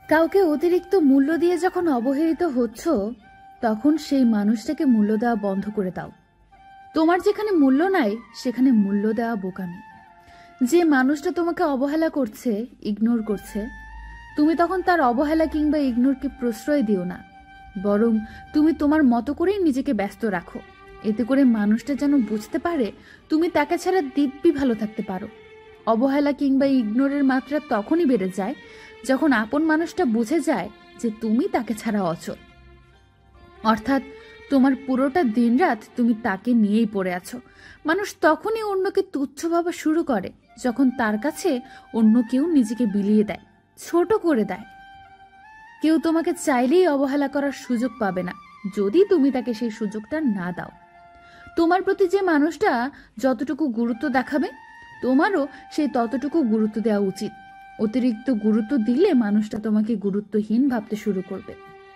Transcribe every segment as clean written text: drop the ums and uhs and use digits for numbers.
কাউকে অতিরিক্ত মূল্য দিয়ে যখন অবহেলিত হচ্ছ, তখন সেই মানুষটাকে মূল্য দেওয়া বন্ধ করে দাও। তোমার যেখানে মূল্য নাই সেখানে মূল্য দেওয়া বোকামি। যে মানুষটা তোমাকে অবহেলা করছে, ইগনোর করছে, তুমি তখন তার অবহেলা কিংবা ইগনোরকে প্রশ্রয় দিও না, বরং তুমি তোমার মতো করেই নিজেকে ব্যস্ত রাখো। এতে করে মানুষটা যেন বুঝতে পারে তুমি তাকে ছাড়া দিব্যি ভালো থাকতে পারো। অবহেলা কিংবা ইগনোরের মাত্রা তখনই বেড়ে যায় যখন আপন মানুষটা বুঝে যায় যে তুমি তাকে ছাড়া অচল। অর্থাৎ তোমার পুরোটা দিনরাত তুমি তাকে নিয়েই পড়ে আছো। মানুষ তখনই অন্যকে তুচ্ছ ভাবা শুরু করে যখন তার কাছে অন্য কেউ নিজেকে বিলিয়ে দেয়, ছোট করে দেয়। কেউ তোমাকে চাইলেই অবহেলা করার সুযোগ পাবে না যদি তুমি তাকে সেই সুযোগটা না দাও। তোমার প্রতি যে মানুষটা যতটুকু গুরুত্ব দেখাবে, তোমারও সেই ততটুকু গুরুত্ব দেওয়া উচিত। অতিরিক্ত গুরুত্ব দিলে মানুষটা তোমাকে গুরুত্বহীন ভাবতে শুরু করবে।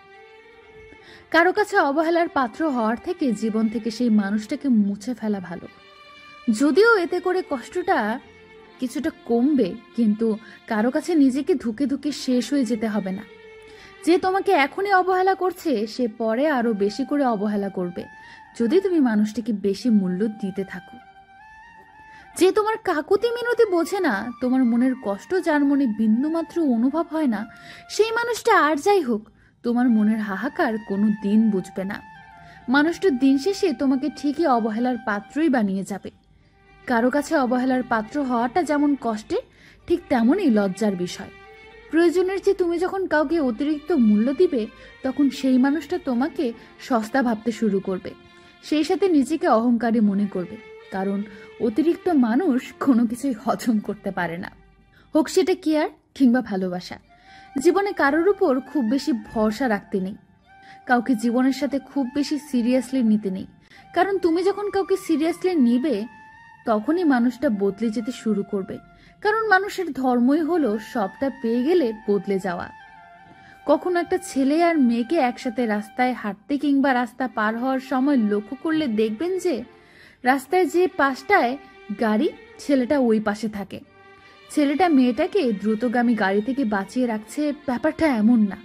কারো কাছে অবহেলার পাত্র হওয়ার থেকে জীবন থেকে সেই মানুষটাকে মুছে ফেলা ভালো। যদিও এতে করে কষ্টটা কিছুটা কমবে, কিন্তু কারো কাছে নিজেকে ধুকে ধুকে শেষ হয়ে যেতে হবে না। যে তোমাকে এখনই অবহেলা করছে সে পরে আরো বেশি করে অবহেলা করবে যদি তুমি মানুষটাকে বেশি মূল্য দিতে থাকো। যে তোমার কাকুতি মিনতি বোঝে না, তোমার মনের কষ্ট যার মনে বিন্দুমাত্র অনুভব হয় না, সেই মানুষটা আর যাই হোক তোমার মনের হাহাকার কোনো দিন বুঝবে না। মানুষটা দিন শেষে তোমাকে ঠিকই অবহেলার পাত্রই বানিয়ে যাবে। কারো কাছে অবহেলার পাত্র হওয়াটা যেমন কষ্টের, ঠিক তেমনই লজ্জার বিষয়। প্রয়োজনের চেয়ে তুমি যখন কাউকে অতিরিক্ত মূল্য দিবে, তখন সেই মানুষটা তোমাকে সস্তা ভাবতে শুরু করবে, সেই সাথে নিজেকে অহংকারী মনে করবে। কারণ অতিরিক্ত মানুষ কোনো কিছুই হজম করতে পারে না, হোক সেটা কেয়ার কিংবা ভালোবাসা। জীবনে কারোর উপর খুব বেশি ভরসা রাখতে নেই, কাউকে জীবনের সাথে খুব বেশি সিরিয়াসলি নিতে নেই। কারণ তুমি যখন কাউকে সিরিয়াসলি নিবে, তখনই মানুষটা বদলে যেতে শুরু করবে। কারণ মানুষের ধর্মই হলো সবটা পেয়ে গেলে বদলে যাওয়া। কখনো একটা ছেলে আর মেয়েকে একসাথে রাস্তায় হাঁটতে কিংবা রাস্তা পার হওয়ার সময় লক্ষ্য করলে দেখবেন যে রাস্তায় যে পাশটায় গাড়ি, ছেলেটা ওই পাশে থাকে। ছেলেটা মেয়েটাকে দ্রুতগামী গাড়ি থেকে বাঁচিয়ে রাখছে, ব্যাপারটা এমন না।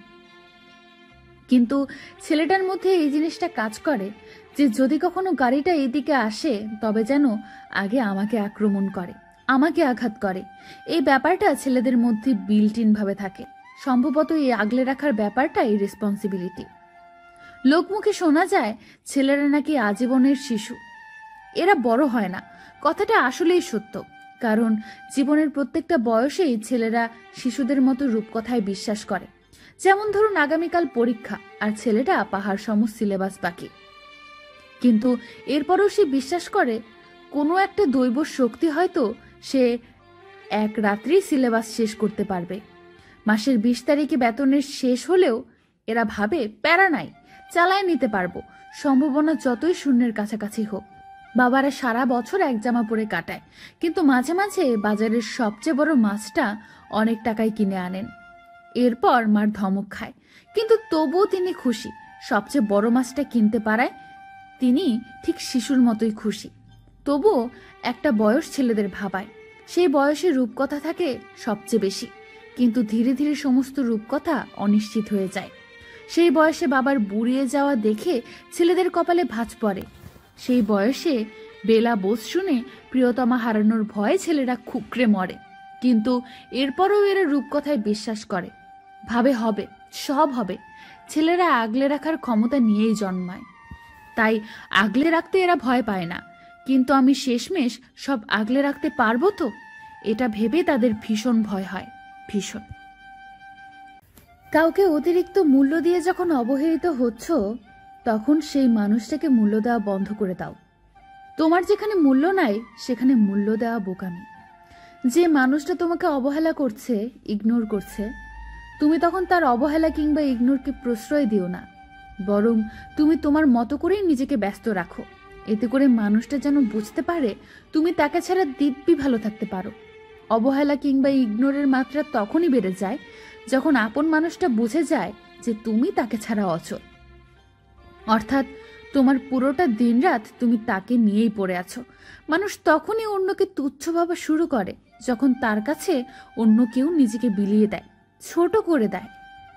কিন্তু ছেলেটার মধ্যে এই জিনিসটা কাজ করে যে যদি কখনো গাড়িটা এদিকে আসে তবে যেন আগে আমাকে আক্রমণ করে, আমাকে আঘাত করে। এই ব্যাপারটা ছেলেদের মধ্যে বিল্ট ইন ভাবে থাকে। সম্ভবত এই আগলে রাখার ব্যাপারটাই রেসপন্সিবিলিটি। লোকমুখে শোনা যায় ছেলেরা নাকি আজীবনের শিশু, এরা বড় হয় না। কথাটা আসলেই সত্য, কারণ জীবনের প্রত্যেকটা বয়সেই ছেলেরা শিশুদের মতো রূপকথায় বিশ্বাস করে। যেমন ধরুন আগামীকাল পরীক্ষা আর ছেলেটা পাহাড় সম সিলেবাস বাকি, কিন্তু এরপরও সে বিশ্বাস করে কোনো একটা দৈব শক্তি হয়তো সে এক রাত্রেই সিলেবাস শেষ করতে পারবে। মাসের 20 তারিখে বেতনের শেষ হলেও এরা ভাবে প্যারা নাই, চালায় নিতে পারবো, সম্ভাবনা যতই শূন্যের কাছাকাছি হোক। বাবারা সারা বছর এক জামা পরে কাটায়, কিন্তু মাঝে মাঝে বাজারের সবচেয়ে বড় মাছটা অনেক টাকায় কিনে আনেন। এরপর মার ধমক খায়, কিন্তু তবুও তিনি খুশি। সবচেয়ে বড় মাছটা কিনতে পারায় তিনি ঠিক শিশুর মতোই খুশি। তবুও একটা বয়স ছেলেদের ভাবায়, সেই বয়সে রূপকথা থাকে সবচেয়ে বেশি, কিন্তু ধীরে ধীরে সমস্ত রূপকথা অনিশ্চিত হয়ে যায়। সেই বয়সে বাবার বুড়িয়ে যাওয়া দেখে ছেলেদের কপালে ভাঁজ পড়ে। সেই বয়সে বেলা বোস শুনে প্রিয়তমা হারানোর ভয়ে ছেলেরা খুকরে মরে, কিন্তু এরপরও এরা রূপকথায় বিশ্বাস করে, ভাবে হবে, সব হবে। ছেলেরা আগলে রাখার ক্ষমতা নিয়েই জন্মায়, তাই আগলে রাখতে এরা ভয় পায় না। কিন্তু আমি শেষমেশ সব আগলে রাখতে পারবো তো, এটা ভেবে তাদের ভীষণ ভয় হয়, ভীষণ। কাউকে অতিরিক্ত মূল্য দিয়ে যখন অবহেলিত হচ্ছ, তখন সেই মানুষটাকে মূল্য দেওয়া বন্ধ করে দাও। তোমার যেখানে মূল্য নাই সেখানে মূল্য দেওয়া বোকামি। যে মানুষটা তোমাকে অবহেলা করছে, ইগনোর করছে, তুমি তখন তার অবহেলা কিংবা ইগনোরকে প্রশ্রয় দিও না, বরং তুমি তোমার মতো করেই নিজেকে ব্যস্ত রাখো। এতে করে মানুষটা যেন বুঝতে পারে তুমি তাকে ছাড়া দিব্যি ভালো থাকতে পারো। অবহেলা কিংবা ইগনোরের মাত্রা তখনই বেড়ে যায় যখন আপন মানুষটা বুঝে যায় যে তুমি তাকে ছাড়া অচল। অর্থাৎ তোমার পুরোটা দিনরাত তুমি তাকে নিয়েই পড়ে আছো। মানুষ তখনই অন্যকে তুচ্ছ ভাবা শুরু করে যখন তার কাছে অন্য কেউ নিজেকে বিলিয়ে দেয়, ছোট করে দেয়।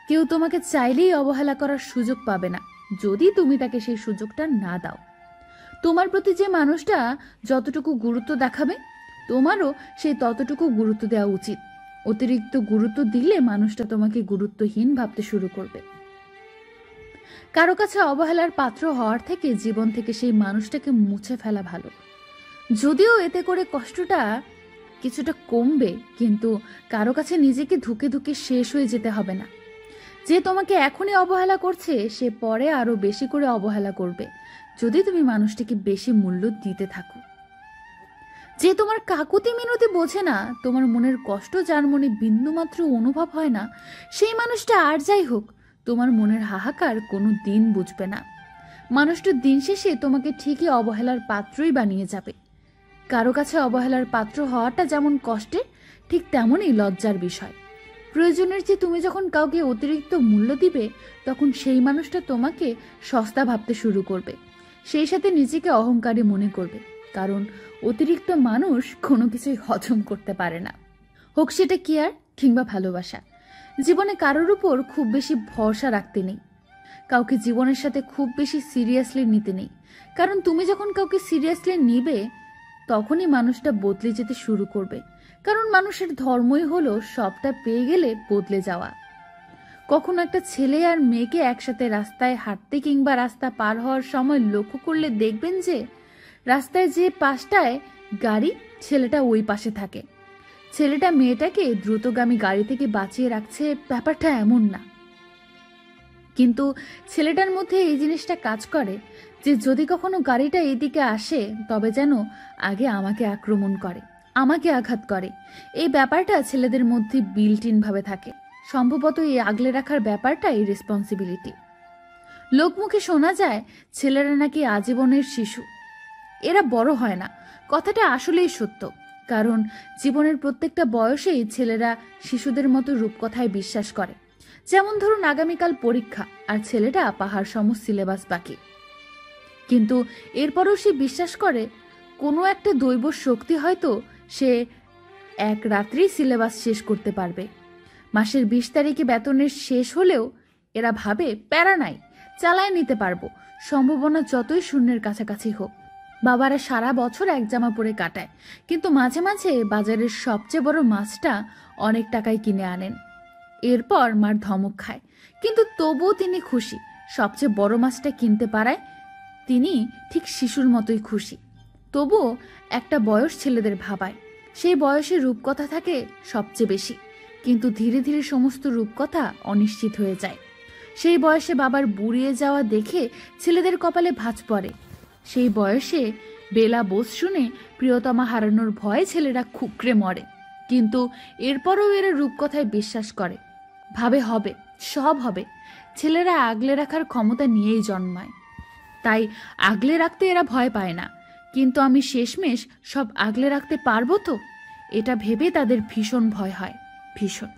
কেউ তোমাকে চাইলেই অবহেলা করার সুযোগ পাবে না যদি তুমি তাকে সেই সুযোগটা না দাও। তোমার প্রতি যে মানুষটা যতটুকু গুরুত্ব দেখাবে তোমারও সেই ততটুকু গুরুত্ব দেওয়া উচিত। অতিরিক্ত গুরুত্ব দিলে মানুষটা তোমাকে গুরুত্বহীন ভাবতে শুরু করবে। কারো কাছে অবহেলার পাত্র হওয়ার থেকে জীবন থেকে সেই মানুষটাকে মুছে ফেলা ভালো। যদিও এতে করে কষ্টটা কিছুটা কমবে, কিন্তু কারো কাছে নিজেকে ধুকে ধুকে শেষ হয়ে যেতে হবে না। যে তোমাকে এখনই অবহেলা করছে সে পরে আরো বেশি করে অবহেলা করবে যদি তুমি মানুষটিকে বেশি মূল্য দিতে থাকো। যে তোমার কাকুতি মিনতি বোঝে না, তোমার মনের কষ্ট যার মনে বিন্দুমাত্র অনুভব হয় না, সেই মানুষটা আর যাই হোক তোমার মনের হাহাকার কোনো দিন বুঝবে না। মানুষটা দিন শেষে তোমাকে ঠিকই অবহেলার পাত্রই বানিয়ে যাবে। কারো কাছে অবহেলার পাত্র হওয়াটা যেমন কষ্টের, ঠিক তেমনই লজ্জার বিষয়। প্রয়োজনের চেয়ে তুমি যখন কাউকে অতিরিক্ত মূল্য দিবে তখন সেই মানুষটা তোমাকে সস্তা ভাবতে শুরু করবে, সেই সাথে নিজেকে অহংকারী মনে করবে। কারণ অতিরিক্ত মানুষ কোনো কিছুই হজম করতে পারে না, হোক সেটা কেয়ার কিংবা ভালোবাসা। জীবনে কারোর উপর খুব বেশি ভরসা রাখতে নেই, কাউকে জীবনের সাথে খুব বেশি সিরিয়াসলি নিতে নেই। কারণ তুমি যখন কাউকে সিরিয়াসলি নিবে তখনই মানুষটা বদলে যেতে শুরু করবে। কারণ মানুষের ধর্মই হলো সবটা পেয়ে গেলে বদলে যাওয়া। কখনো একটা ছেলে আর মেয়েকে একসাথে রাস্তায় হাঁটতে কিংবা রাস্তা পার হওয়ার সময় লক্ষ্য করলে দেখবেন যে রাস্তায় যে পাশটায় গাড়ি ছেলেটা ওই পাশে থাকে। ছেলেটা মেয়েটাকে দ্রুতগামী গাড়ি থেকে বাঁচিয়ে রাখছে, ব্যাপারটা এমন না। কিন্তু ছেলেটার মধ্যে এই জিনিসটা কাজ করে যে যদি কখনো গাড়িটা এদিকে আসে তবে যেন আগে আমাকে আক্রমণ করে, আমাকে আঘাত করে। এই ব্যাপারটা ছেলেদের মধ্যে বিল্ট ইন ভাবে থাকে। সম্ভবত এই আগলে রাখার ব্যাপারটাই রেসপন্সিবিলিটি। লোকমুখে শোনা যায় ছেলেরা নাকি আজীবনের শিশু, এরা বড় হয় না। কথাটা আসলেই সত্য, কারণ জীবনের প্রত্যেকটা বয়সেই ছেলেরা শিশুদের মতো রূপকথায় বিশ্বাস করে। যেমন ধরুন আগামীকাল পরীক্ষা আর ছেলেটা পাহাড় সম সিলেবাস বাকি, কিন্তু এরপরও সে বিশ্বাস করে কোনো একটা দৈব শক্তি হয়তো সে এক রাত্রেই সিলেবাস শেষ করতে পারবে। মাসের 20 তারিখে বেতনের শেষ হলেও এরা ভাবে প্যারা নাই, চালায় নিতে পারবো, সম্ভাবনা যতই শূন্যের কাছাকাছি হোক। বাবারা সারা বছর এক জামা পরে কাটায়, কিন্তু মাঝে মাঝে বাজারের সবচেয়ে বড় মাছটা অনেক টাকায় কিনে আনেন। এরপর মার ধমক খায়, কিন্তু তবুও তিনি খুশি। সবচেয়ে বড় মাছটা কিনতে পারায় তিনি ঠিক শিশুর মতোই খুশি। তবুও একটা বয়স ছেলেদের ভাবায়, সেই বয়সে রূপকথা থাকে সবচেয়ে বেশি, কিন্তু ধীরে ধীরে সমস্ত রূপকথা অনিশ্চিত হয়ে যায়। সেই বয়সে বাবার বুড়িয়ে যাওয়া দেখে ছেলেদের কপালে ভাঁজ পড়ে। সেই বয়সে বেলা বোস শুনে প্রিয়তমা হারানোর ভয়ে ছেলেরা খুকরে মরে, কিন্তু এরপরও এরা রূপকথায় বিশ্বাস করে, ভাবে হবে, সব হবে। ছেলেরা আগলে রাখার ক্ষমতা নিয়েই জন্মায়, তাই আগলে রাখতে এরা ভয় পায় না। কিন্তু আমি শেষমেশ সব আগলে রাখতে পারবো তো, এটা ভেবে তাদের ভীষণ ভয় হয়, ভীষণ।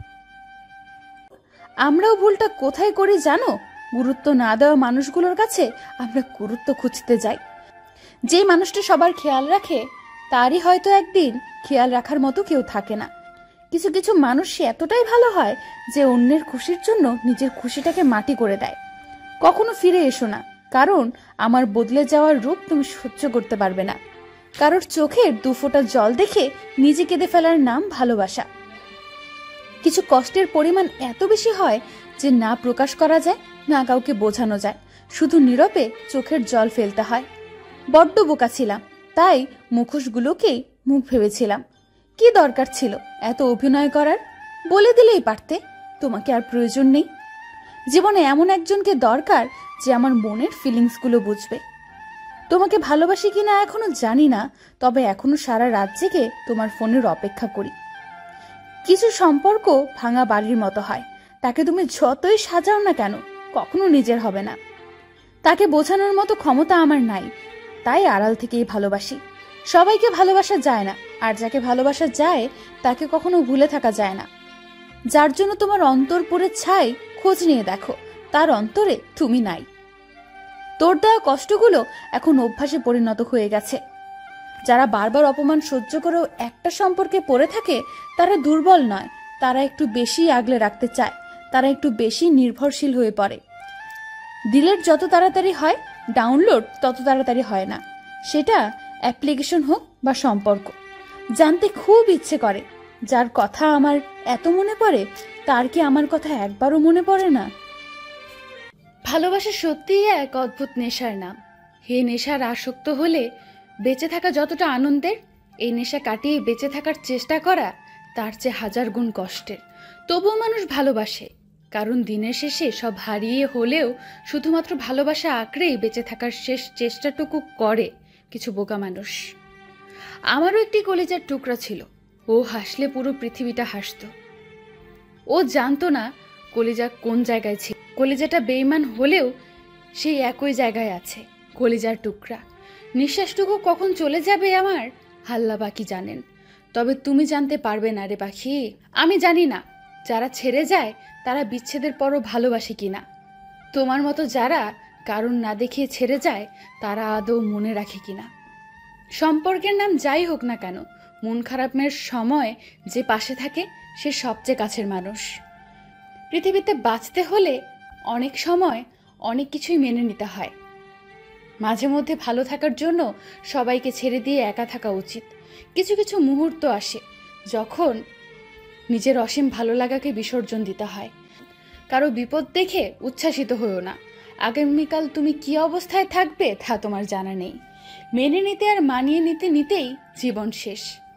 আমরাও ভুলটা কোথায় করি জানো? গুরুত্ব না দেওয়া মানুষগুলোর কাছে আমরা গুরুত্ব খুঁজতে যাই। যে মানুষটা সবার খেয়াল রাখে তারই হয়তো একদিন খেয়াল রাখার মতো কেউ থাকে না। কিছু কিছু মানুষ এতটাই ভালো হয় যে অন্যের খুশির জন্য নিজের খুশিটাকে মাটি করে দেয়। কখনো ফিরে এসো না, কারণ আমার বদলে যাওয়ার রূপ তুমি সহ্য করতে পারবে না। কারোর চোখের 2 ফোঁটা জল দেখে নিজে কেঁদে ফেলার নাম ভালোবাসা। কিছু কষ্টের পরিমাণ এত বেশি হয় যে না প্রকাশ করা যায়, না কাউকে বোঝানো যায়, শুধু নীরবে চোখের জল ফেলতে হয়। বড্ড বোকা ছিলাম, তাই মুখোশগুলোকেই মুখ ভেবেছিলাম। কি দরকার ছিল এত অভিনয় করার? বলে দিলেই পারতে, তোমাকে আর প্রয়োজন নেই। জীবনে এমন একজনকে দরকার যে আমার মনের ফিলিংসগুলো বুঝবে। তোমাকে ভালোবাসি কিনা এখনো জানি না, তবে এখনো সারা রাত জেগে তোমার ফোনের অপেক্ষা করি। কিছু সম্পর্ক ভাঙা বাড়ির মতো হয়, তাকে তুমি যতই সাজাও না কেন কখনো নিজের হবে না। তাকে বোঝানোর মতো ক্ষমতা আমার নাই, তাই আড়াল থেকেই ভালোবাসি। সবাইকে ভালোবাসা যায় না, আর যাকে ভালোবাসা যায় তাকে কখনো ভুলে থাকা যায় না। যার জন্য তোমার অন্তর পড়ে ছাই, খোঁজ নিয়ে দেখো তার অন্তরে তুমি নাই। তোর দেওয়া কষ্টগুলো এখন অভ্যাসে পরিণত হয়ে গেছে। যারা বারবার অপমান সহ্য করেও একটা সম্পর্কে পড়ে থাকে তারা দুর্বল নয়, তারা একটু বেশি আগলে রাখতে চায়। তারা একটু বেশি নির্ভরশীল হয়ে পড়ে। ডিলিট যত তাড়াতাড়ি হয়, ডাউনলোড তত তাড়াতাড়ি হয় না। সেটা অ্যাপ্লিকেশন হোক বা সম্পর্ক। জানতে খুব ইচ্ছে করে, যার কথা আমার এত মনে পড়ে তার কি আমার কথা একবারও মনে পড়ে না? ভালোবাসা সত্যিই এক অদ্ভুত নেশার নাম। এই নেশার আসক্ত হলে বেঁচে থাকা যতটা আনন্দের, এই নেশা কাটিয়ে বেঁচে থাকার চেষ্টা করা তার চেয়ে হাজার গুণ কষ্টের। তবুও মানুষ ভালোবাসে, কারণ দিনের শেষে সব হারিয়ে হলেও শুধুমাত্র ভালোবাসা আঁকড়েই বেঁচে থাকার শেষ চেষ্টাটুকু করে কিছু বোকা মানুষ। আমারও একটি কলিজার টুকরা ছিল। ও হাসলে পুরো পৃথিবীটা হাসতো। ও জানতো না কলিজা কোন জায়গায় ছিল। কলিজাটা বেইমান হলেও সেই একই জায়গায় আছে কলিজার টুকরা। নিঃশ্বাসটুকু কখন চলে যাবে আমার, আল্লাহ বাকি জানেন। তবে তুমি জানতে পারবে না রে পাখি। আমি জানি না যারা ছেড়ে যায় তারা বিচ্ছেদের পরও ভালোবাসে কিনা। তোমার মতো যারা কারণ না দেখিয়ে ছেড়ে যায় তারা আদৌ মনে রাখে কিনা। সম্পর্কের নাম যাই হোক না কেন, মন খারাপের সময় যে পাশে থাকে সে সবচেয়ে কাছের মানুষ। পৃথিবীতে বাঁচতে হলে অনেক সময় অনেক কিছুই মেনে নিতে হয়। মাঝে মধ্যে ভালো থাকার জন্য সবাইকে ছেড়ে দিয়ে একা থাকা উচিত। কিছু কিছু মুহূর্ত আসে যখন নিজের অসীম ভালো লাগাকে বিসর্জন দিতে হয়। কারো বিপদ দেখে উচ্ছ্বাসিত হও না। আগামীকাল তুমি কি অবস্থায় থাকবে তা তোমার জানা নেই। মেনে নিতে আর মানিয়ে নিতে নিতেই জীবন শেষ।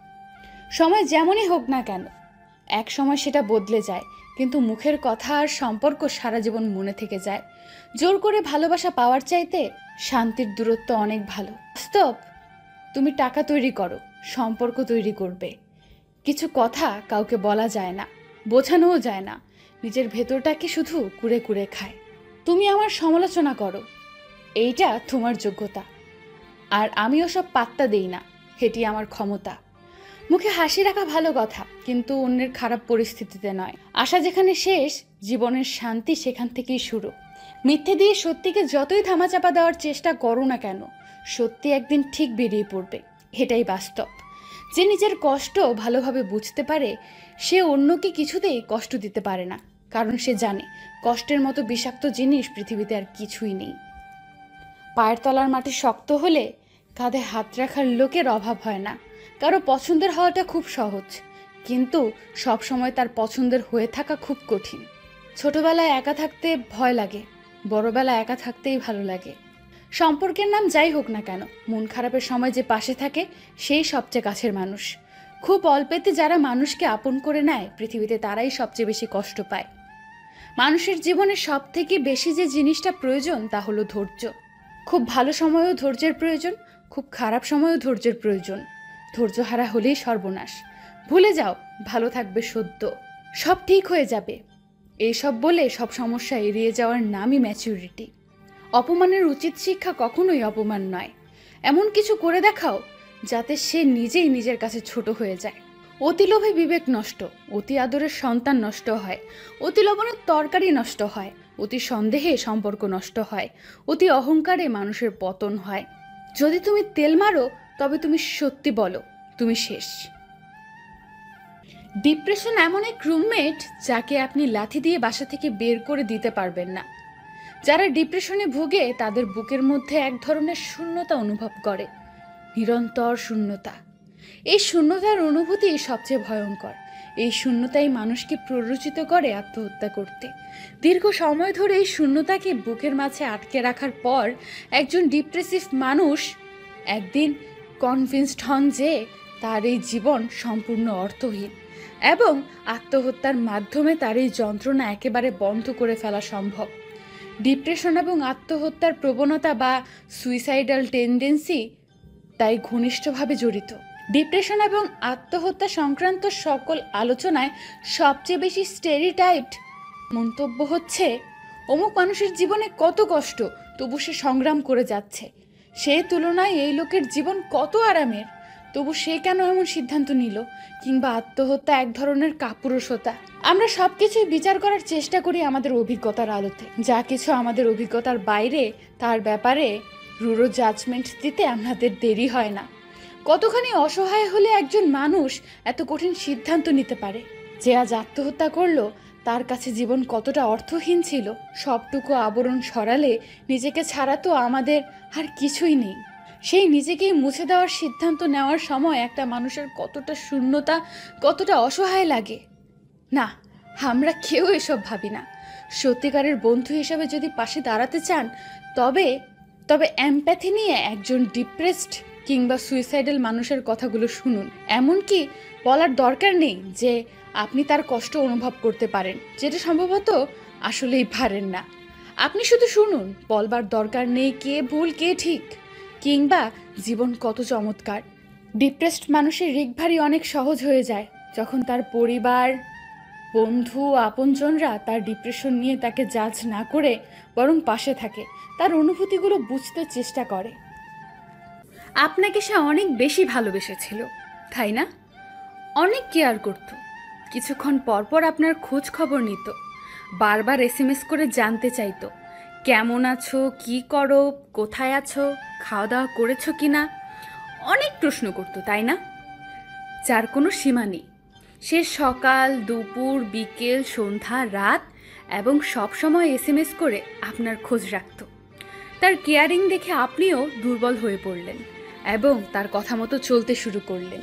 সময় যেমনই হোক না কেন, এক সময় সেটা বদলে যায়, কিন্তু মুখের কথা আর সম্পর্ক সারা জীবন মনে থেকে যায়। জোর করে ভালোবাসা পাওয়ার চাইতে শান্তির দূরত্ব অনেক ভালো। বাস্তব, তুমি টাকা তৈরি করো, সম্পর্ক তৈরি করবে। কিছু কথা কাউকে বলা যায় না, বোঝানোও যায় না, নিজের ভেতরটাকে শুধু কুড়ে কুড়ে খায়। তুমি আমার সমালোচনা করো, এইটা তোমার যোগ্যতা, আর আমি ওসব পাত্তা দেই না, এটি আমার ক্ষমতা। মুখে হাসি রাখা ভালো কথা, কিন্তু অন্যের খারাপ পরিস্থিতিতে নয়। আশা যেখানে শেষ, জীবনের শান্তি সেখান থেকেই শুরু। মিথ্যে দিয়ে সত্যিকে যতই ধামাচাপা দেওয়ার চেষ্টা করো না কেন, সত্যি একদিন ঠিক বেরিয়ে পড়বে, এটাই বাস্তব। যে নিজের কষ্ট ভালোভাবে বুঝতে পারে সে অন্যকে কিছুতেই কষ্ট দিতে পারে না, কারণ সে জানে কষ্টের মতো বিষাক্ত জিনিস পৃথিবীতে আর কিছুই নেই। পায়ের তলার মাটি শক্ত হলে কাঁধে হাত রাখার লোকের অভাব হয় না। কারো পছন্দের হওয়াটা খুব সহজ, কিন্তু সব সময় তার পছন্দের হয়ে থাকা খুব কঠিন। ছোটবেলায় একা থাকতে ভয় লাগে, বড়বেলায় একা থাকতেই ভালো লাগে। সম্পর্কের নাম যাই হোক না কেন, মন খারাপের সময় যে পাশে থাকে সেই সবচেয়ে কাছের মানুষ। খুব অল্পেতে যারা মানুষকে আপন করে নেয় পৃথিবীতে তারাই সবচেয়ে বেশি কষ্ট পায়। মানুষের জীবনে সব থেকে বেশি যে জিনিসটা প্রয়োজন তা হলো ধৈর্য। খুব ভালো সময়েও ধৈর্যের প্রয়োজন, খুব খারাপ সময়েও ধৈর্যের প্রয়োজন। ধৈর্য হারা হলেই সর্বনাশ। ভুলে যাও, ভালো থাকবে সদ্য, সব ঠিক হয়ে যাবে। এইসব বলে সব সমস্যা এড়িয়ে যাওয়ার নামই ম্যাচুরিটি। অপমানের উচিত শিক্ষা কখনোই অপমান নয়। এমন কিছু করে দেখাও যাতে সে নিজেই নিজের কাছে ছোট হয়ে যায়। অতি লোভে বিবেক নষ্ট, অতি আদরের সন্তান নষ্ট হয়, অতি লবণের তরকারি নষ্ট হয়, অতি সন্দেহে সম্পর্ক নষ্ট হয়, অতি অহংকারে মানুষের পতন হয়। যদি তুমি তেল মারো তবে তুমি সত্যি বলো, তুমি শেষ। ডিপ্রেশন এমন এক রুমমেট যাকে আপনি লাথি দিয়ে বাসা থেকে বের করে দিতে পারবেন না। যারা ডিপ্রেশনে ভোগে তাদের বুকের মধ্যে এক ধরনের শূন্যতা অনুভব করে, নিরন্তর শূন্যতা। এই শূন্যতার অনুভূতি সবচেয়ে ভয়ঙ্কর। এই শূন্যতাই মানুষকে প্ররোচিত করে আত্মহত্যা করতে। দীর্ঘ সময় ধরে এই শূন্যতাকে বুকের মাঝে আটকে রাখার পর একজন ডিপ্রেসিভ মানুষ একদিন কনভিন্সড হন যে তার এই জীবন সম্পূর্ণ অর্থহীন এবং আত্মহত্যার মাধ্যমে তার এই যন্ত্রণা একেবারে বন্ধ করে ফেলা সম্ভব। ডিপ্রেশন এবং আত্মহত্যার প্রবণতা বা সুইসাইডাল টেন্ডেন্সি তাই ঘনিষ্ঠভাবে জড়িত। ডিপ্রেশন এবং আত্মহত্যা সংক্রান্ত সকল আলোচনায় সবচেয়ে বেশি স্টেরিওটাইপড মন্তব্য হচ্ছে, অমুক মানুষের জীবনে কত কষ্ট তবু সে সংগ্রাম করে যাচ্ছে, সে তুলনায় এই লোকের জীবন কত আরামের তবু সে কেন এমন সিদ্ধান্ত নিল, কিংবা আত্মহত্যা এক ধরনের কাপুরুষতা। আমরা সবকিছুই বিচার করার চেষ্টা করি আমাদের অভিজ্ঞতার আলোতে। যা কিছু আমাদের অভিজ্ঞতার বাইরে তার ব্যাপারে রূঢ় জাজমেন্ট দিতে আমাদের দেরি হয় না। কতখানি অসহায় হলে একজন মানুষ এত কঠিন সিদ্ধান্ত নিতে পারে। যে আজ আত্মহত্যা করলো তার কাছে জীবন কতটা অর্থহীন ছিল, সবটুকু আবরণ সরালে নিজেকে ছাড়া তো আমাদের আর কিছুই নেই। সেই নিজেকেই মুছে দেওয়ার সিদ্ধান্ত নেওয়ার সময় একটা মানুষের কতটা শূন্যতা, কতটা অসহায় লাগে। না, আমরা কেউ এসব ভাবি না। সত্যিকারের বন্ধু হিসাবে যদি পাশে দাঁড়াতে চান, তবে তবে এমপ্যাথি নিয়ে একজন ডিপ্রেসড কিংবা সুইসাইডাল মানুষের কথাগুলো শুনুন। এমনকি বলার দরকার নেই যে আপনি তার কষ্ট অনুভব করতে পারেন, যেটা সম্ভবত আসলেই পারেন না। আপনি শুধু শুনুন, বলবার দরকার নেই কে ভুল কে ঠিক, কিংবা জীবন কত চমৎকার। ডিপ্রেসড মানুষের রিকভারি অনেক সহজ হয়ে যায় যখন তার পরিবার, বন্ধু, আপনজনরা তার ডিপ্রেশন নিয়ে তাকে জাজ না করে বরং পাশে থাকে, তার অনুভূতিগুলো বুঝতে চেষ্টা করে। আপনাকে সে অনেক বেশি ভালোবেসেছিল, তাই না? অনেক কেয়ার করত, কিছুক্ষণ পরপর আপনার খোঁজ খবর নিত, বারবার এসএমএস করে জানতে চাইতো কেমন আছো, কি করো, কোথায় আছো, খাওয়া দাওয়া করেছো কিনা, অনেক প্রশ্ন করতো, তাই না? যার কোনো সীমা নেই। সে সকাল, দুপুর, বিকেল, সন্ধ্যা, রাত এবং সব সময় এসএমএস করে আপনার খোঁজ রাখত। তার কেয়ারিং দেখে আপনিও দুর্বল হয়ে পড়লেন এবং তার কথা মতো চলতে শুরু করলেন।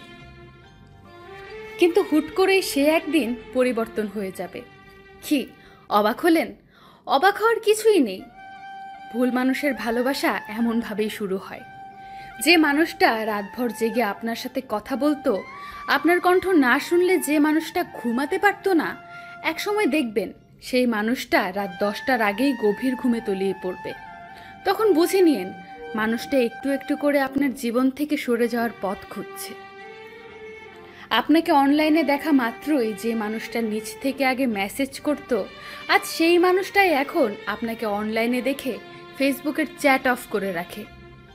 কিন্তু হুট করেই সে একদিন পরিবর্তন হয়ে যাবে। কি অবাক হলেন? অবাক হওয়ার কিছুই নেই। ভুল মানুষের ভালোবাসা এমনভাবেই শুরু হয়। যে মানুষটা রাতভর জেগে আপনার সাথে কথা বলতো, আপনার কণ্ঠ না শুনলে যে মানুষটা ঘুমাতে পারতো না, একসময় দেখবেন সেই মানুষটা রাত 10টার আগেই গভীর ঘুমে তলিয়ে পড়বে। তখন বুঝে নিন মানুষটা একটু একটু করে আপনার জীবন থেকে সরে যাওয়ার পথ খুঁজছে। আপনাকে অনলাইনে দেখা মাত্রই যে মানুষটা নিচ থেকে আগে মেসেজ করত, আজ সেই মানুষটাই এখন আপনাকে অনলাইনে দেখে ফেসবুকের চ্যাট অফ করে রাখে।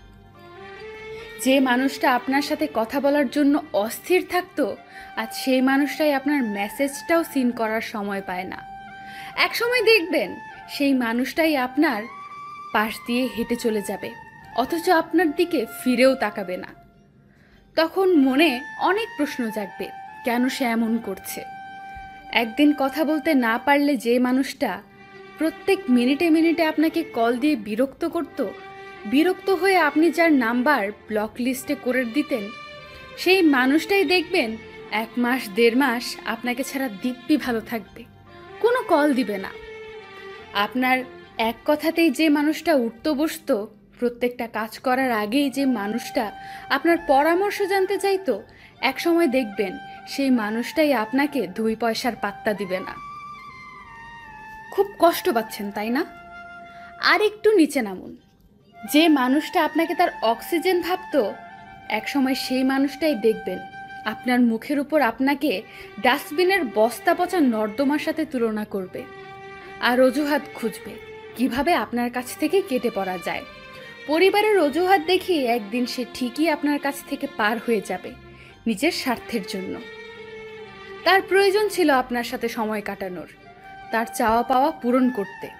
যে মানুষটা আপনার সাথে কথা বলার জন্য অস্থির থাকতো, আজ সেই মানুষটাই আপনার মেসেজটাও সিন করার সময় পায় না। একসময় দেখবেন সেই মানুষটাই আপনার পাশ দিয়ে হেঁটে চলে যাবে, অথচ আপনার দিকে ফিরেও তাকাবে না। তখন মনে অনেক প্রশ্ন জাগবে, কেন সে এমন করছে? একদিন কথা বলতে না পারলে যে মানুষটা প্রত্যেক মিনিটে মিনিটে আপনাকে কল দিয়ে বিরক্ত করত, বিরক্ত হয়ে আপনি যার নাম্বার ব্লক লিস্টে করে দিতেন, সেই মানুষটাই দেখবেন 1 মাস 1.5 মাস আপনাকে ছাড়া দিব্যি ভালো থাকবে, কোনো কল দিবে না। আপনার এক কথাতেই যে মানুষটা উঠতো বসতো, প্রত্যেকটা কাজ করার আগেই যে মানুষটা আপনার পরামর্শ জানতে চাইতো, একসময় দেখবেন সেই মানুষটাই আপনাকে 2 পয়সার পাত্তা দিবে না। খুব কষ্ট পাচ্ছেন, তাই না? আর একটু নিচে নামুন। যে মানুষটা আপনাকে তার অক্সিজেন ভাবতো, একসময় সেই মানুষটাই দেখবেন আপনার মুখের উপর আপনাকে ডাস্টবিনের বস্তা পচা নর্দমার সাথে তুলনা করবে আর অজুহাত খুঁজবে কিভাবে আপনার কাছ থেকে কেটে পড়া যায়। পরিবারের অজুহাত দেখিয়ে একদিন সে ঠিকই আপনার কাছ থেকে পার হয়ে যাবে নিজের স্বার্থের জন্য। তার প্রয়োজন ছিল আপনার সাথে সময় কাটানোর, তার চাওয়া পাওয়া পূরণ করতে।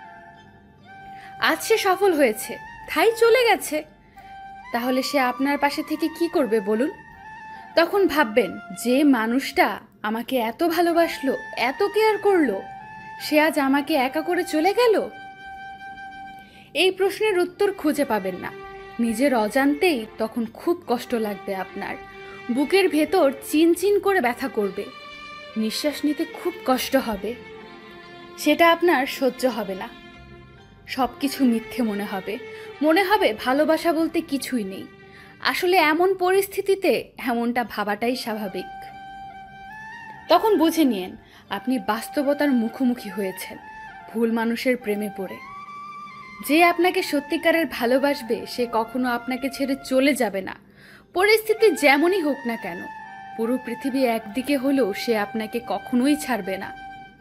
আজ সে সফল হয়েছে, তাই চলে গেছে। তাহলে সে আপনার পাশে থেকে কি করবে বলুন? তখন ভাববেন, যে মানুষটা আমাকে এত ভালোবাসলো, এত কেয়ার করলো, সে আজ আমাকে একা করে চলে গেল। এই প্রশ্নের উত্তর খুঁজে পাবেন না। নিজের অজান্তেই তখন খুব কষ্ট লাগবে আপনার, বুকের ভেতর চিনচিন করে ব্যথা করবে, নিঃশ্বাস নিতে খুব কষ্ট হবে। সেটা আপনার সহ্য হবে না। সব কিছু মিথ্যে মনে হবে ভালোবাসা বলতে কিছুই নেই। আসলে এমন পরিস্থিতিতে এমনটা ভাবাটাই স্বাভাবিক। তখন বুঝে নিন আপনি বাস্তবতার মুখোমুখি হয়েছেন, ভুল মানুষের প্রেমে পড়ে। যে আপনাকে সত্যিকারের ভালোবাসবে সে কখনো আপনাকে ছেড়ে চলে যাবে না, পরিস্থিতি যেমনই হোক না কেন। পুরো পৃথিবী একদিকে হলেও সে আপনাকে কখনোই ছাড়বে না।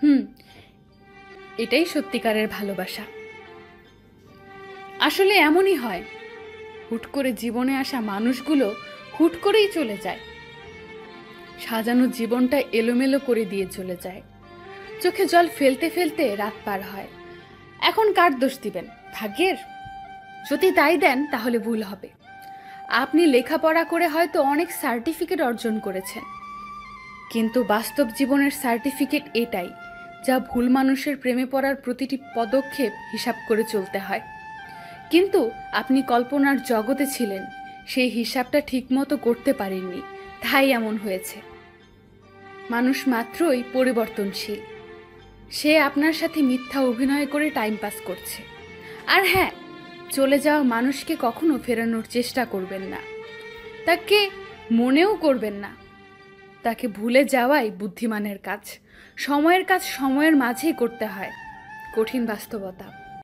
এটাই সত্যিকারের ভালোবাসা। আসলে এমনই হয়, হুট করে জীবনে আসা মানুষগুলো হুট করেই চলে যায়, সাজানো জীবনটা এলোমেলো করে দিয়ে চলে যায়। চোখে জল ফেলতে ফেলতে রাত পার হয়। এখন কার দোষ দিবেন? ভাগ্যের? যদি তাই দেন তাহলে ভুল হবে। আপনি লেখাপড়া করে হয়তো অনেক সার্টিফিকেট অর্জন করেছেন, কিন্তু বাস্তব জীবনের সার্টিফিকেট এটাই যা ভুল মানুষের প্রেমে পড়ার প্রতিটি পদক্ষেপ হিসাব করে চলতে হয়। কিন্তু আপনি কল্পনার জগতে ছিলেন, সেই হিসাবটা ঠিকমতো করতে পারেননি, তাই এমন হয়েছে। মানুষ মাত্রই পরিবর্তনশীল। সে আপনার সাথে মিথ্যা অভিনয় করে টাইম পাস করছে। আর হ্যাঁ, চলে যাওয়া মানুষকে কখনো ফেরানোর চেষ্টা করবেন না, তাকে মনেও করবেন না। তাকে ভুলে যাওয়াই বুদ্ধিমানের কাজ। সময়ের কাজ সময়ের মাঝেই করতে হয়, কঠিন বাস্তবতা।